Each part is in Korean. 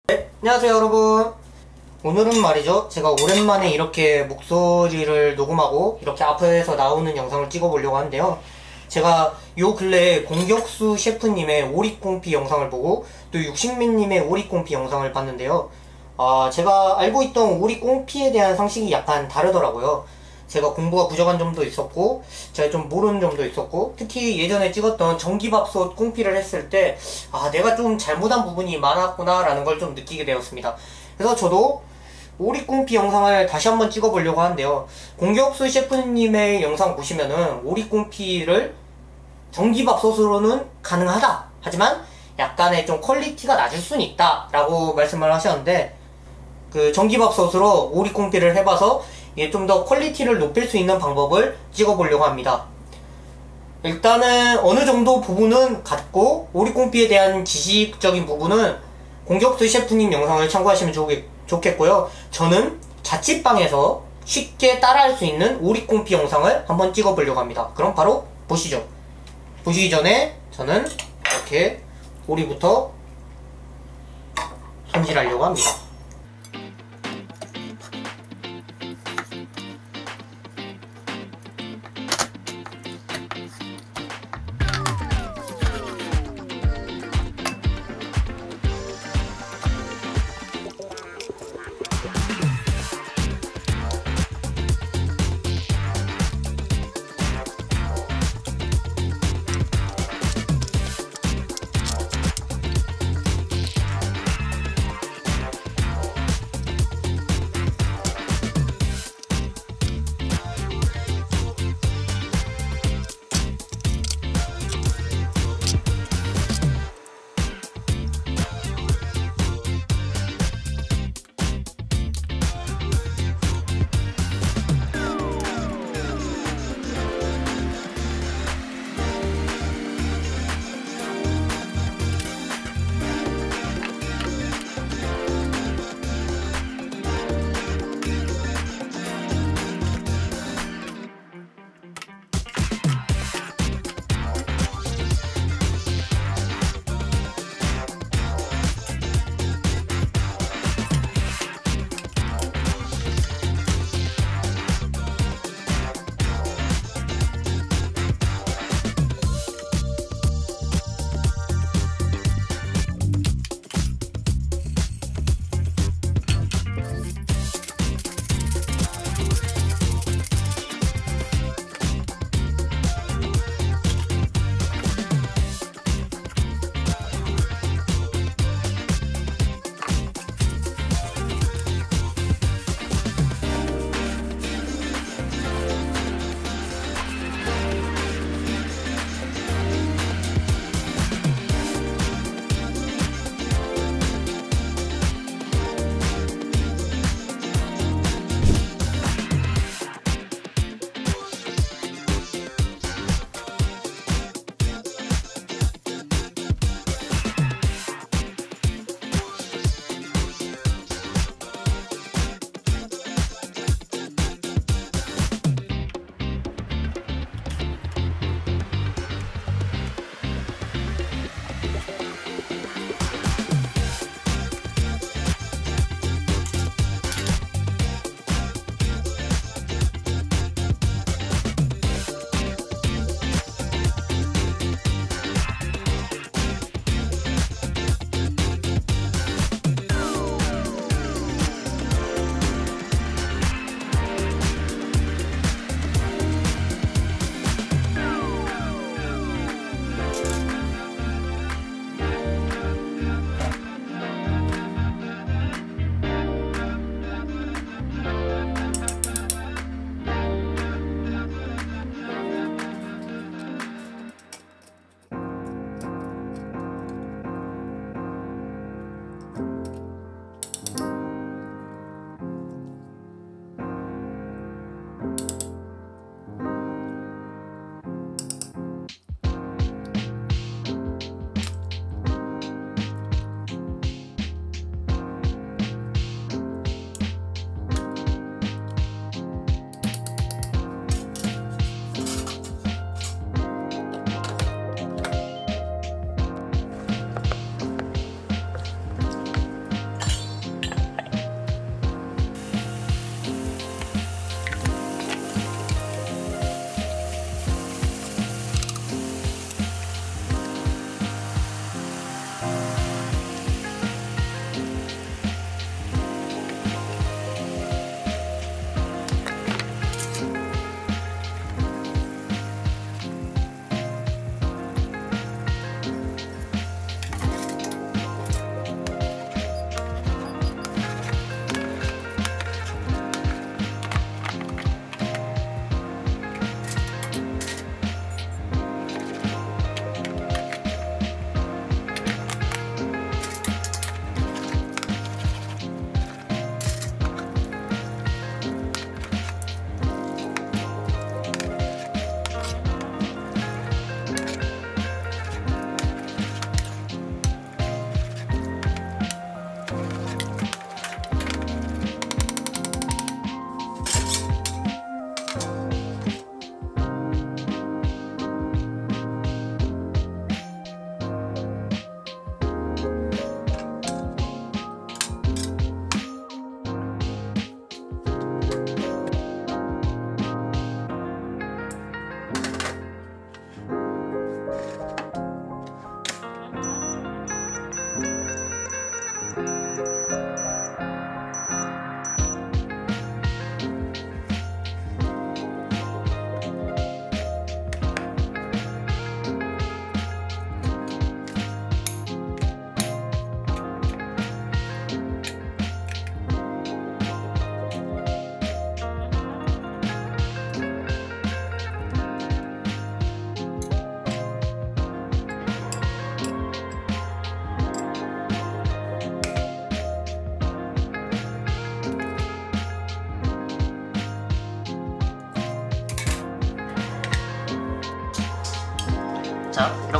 네, 안녕하세요 여러분. 오늘은 말이죠, 제가 오랜만에 이렇게 목소리를 녹음하고 이렇게 앞에서 나오는 영상을 찍어보려고 하는데요, 제가 요 근래에 공격수 셰프님의 오리꽁피 영상을 보고 또 육식맨님의 오리꽁피 영상을 봤는데요, 제가 알고 있던 오리꽁피에 대한 상식이 약간 다르더라고요. 제가 공부가 부족한 점도 있었고 제가 좀 모르는 점도 있었고, 특히 예전에 찍었던 전기밥솥 꽁피를 했을 때 내가 좀 잘못한 부분이 많았구나 라는 걸 좀 느끼게 되었습니다. 그래서 저도 오리꽁피 영상을 다시 한번 찍어보려고 하는데요, 공격수 셰프님의 영상 보시면은 오리꽁피를 전기밥솥으로는 가능하다, 하지만 약간의 좀 퀄리티가 낮을 수는 있다 라고 말씀을 하셨는데, 그 전기밥솥으로 오리꽁피를 해봐서 좀 더 퀄리티를 높일 수 있는 방법을 찍어보려고 합니다. 일단은 어느 정도 부분은 같고, 오리꽁피에 대한 지식적인 부분은 공격수 셰프님 영상을 참고하시면 좋겠고요. 저는 자취방에서 쉽게 따라할 수 있는 오리꽁피 영상을 한번 찍어보려고 합니다. 그럼 바로 보시죠. 보시기 전에 저는 이렇게 오리부터 손질하려고 합니다.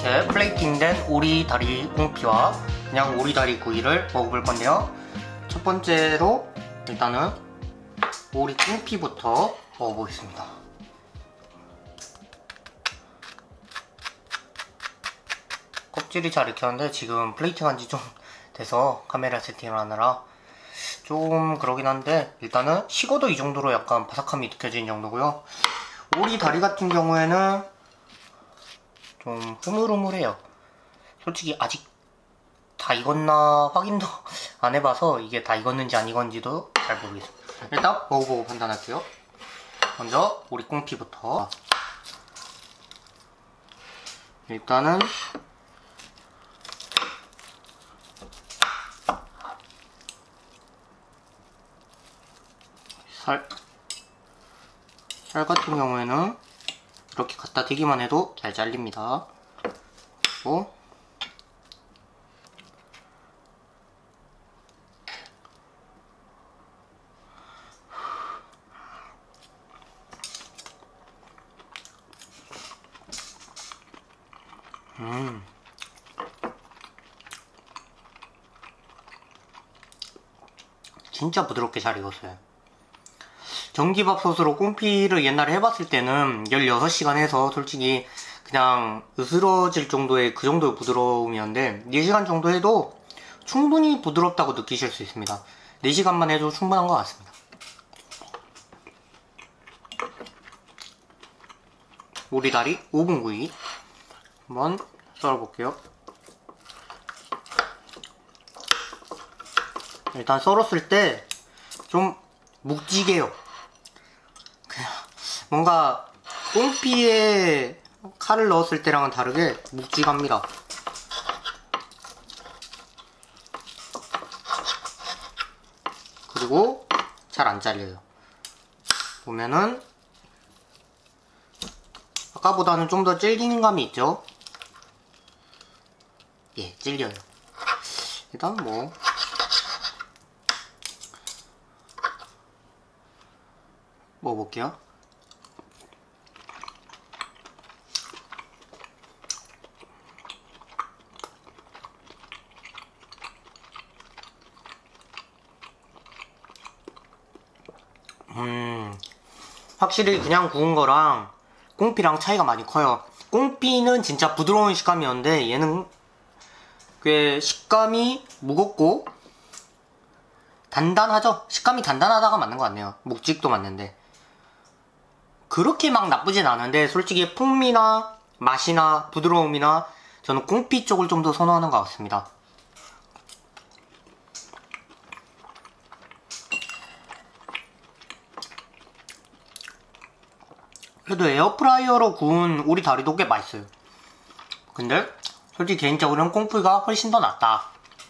이렇게 플레이팅된 오리다리 꽁피와 그냥 오리다리 구이를 먹어볼 건데요. 첫 번째로 일단은 오리 꽁피부터 먹어보겠습니다. 껍질이 잘 익혔는데 지금 플레이팅 한지 좀 돼서 카메라 세팅을 하느라 좀 그러긴 한데, 일단은 식어도 이 정도로 약간 바삭함이 느껴지는 정도고요. 오리 다리 같은 경우에는 좀 흐물흐물해요. 솔직히 아직 다 익었나 확인도 안 해봐서 이게 다 익었는지 안 익었는지도 잘 모르겠어요. 일단 먹어보고 판단할게요. 먼저 오리 꽁피부터. 일단은 살 같은 경우에는 이렇게 갖다 대기만 해도 잘 잘립니다. 그리고 진짜 부드럽게 잘 익었어요. 전기밥솥으로 꽁피를 옛날에 해봤을 때는 16시간 해서 솔직히 그냥 으스러질 정도의 그 정도의 부드러움이었는데 4시간 정도 해도 충분히 부드럽다고 느끼실 수 있습니다. 4시간만 해도 충분한 것 같습니다. 오리다리 5분 구이 한번 썰어볼게요. 일단 썰었을 때 좀 묵직해요. 그냥 뭔가 꽁피에 칼을 넣었을 때랑은 다르게 묵직합니다. 그리고 잘 안 잘려요. 보면은 아까보다는 좀 더 질긴 감이 있죠? 예, 질려요. 일단 뭐 먹어볼게요. 확실히 그냥 구운 거랑 꽁피랑 차이가 많이 커요. 꽁피는 진짜 부드러운 식감이었는데 얘는 꽤 식감이 무겁고 단단하죠? 식감이 단단하다가 맞는 것 같네요. 묵직도 맞는데 그렇게 막 나쁘진 않은데 솔직히 풍미나 맛이나 부드러움이나 저는 꽁피 쪽을 좀 더 선호하는 것 같습니다. 그래도 에어프라이어로 구운 오리 다리도 꽤 맛있어요. 근데 솔직히 개인적으로는 꽁피가 훨씬 더 낫다.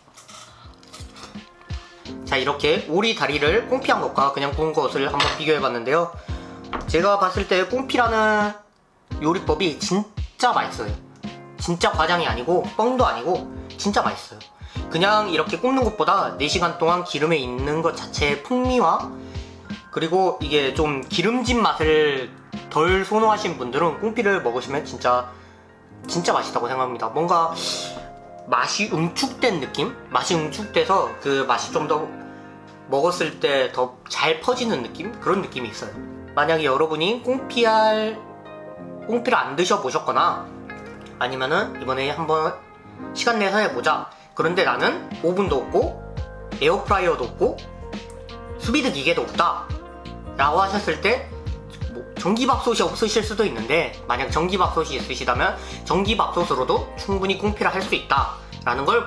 자, 이렇게 오리 다리를 꽁피한 것과 그냥 구운 것을 한번 비교해봤는데요. 제가 봤을 때 꽁피라는 요리법이 진짜 맛있어요. 진짜 과장이 아니고 뻥도 아니고 진짜 맛있어요. 그냥 이렇게 굽는 것보다 4시간 동안 기름에 있는 것 자체의 풍미와 그리고 이게 좀 기름진 맛을 덜 선호하신 분들은 꽁피를 먹으시면 진짜 맛있다고 생각합니다. 뭔가 맛이 응축된 느낌? 맛이 응축돼서 그 맛이 좀 더 먹었을 때 더 잘 퍼지는 느낌? 그런 느낌이 있어요. 만약에 여러분이 꽁피를 안 드셔보셨거나 아니면은 이번에 한번 시간 내서 해보자, 그런데 나는 오븐도 없고 에어프라이어도 없고 수비드 기계도 없다 라고 하셨을 때 뭐 전기밥솥이 없으실 수도 있는데, 만약 전기밥솥이 있으시다면 전기밥솥으로도 충분히 꽁피를 할 수 있다 라는 걸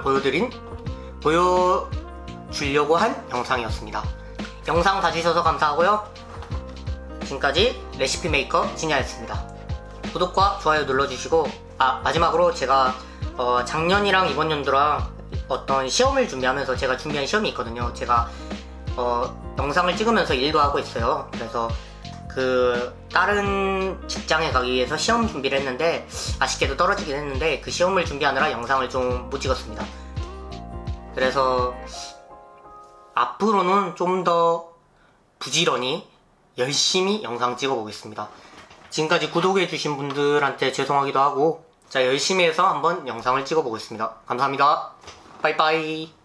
보여주려고 한 영상이었습니다. 영상 봐주셔서 감사하고요. 지금까지 레시피 메이커 진야였습니다. 구독과 좋아요 눌러주시고, 마지막으로 제가 작년이랑 이번 연도랑 어떤 시험을 준비하면서 제가 준비한 시험이 있거든요. 제가 영상을 찍으면서 일도 하고 있어요. 그래서 다른 직장에 가기 위해서 시험 준비를 했는데 아쉽게도 떨어지긴 했는데 그 시험을 준비하느라 영상을 좀 못 찍었습니다. 그래서 앞으로는 좀 더 부지런히 열심히 영상 찍어 보겠습니다. 지금까지 구독해주신 분들한테 죄송하기도 하고 자, 열심히 해서 한번 영상을 찍어보겠습니다. 감사합니다. 빠이빠이.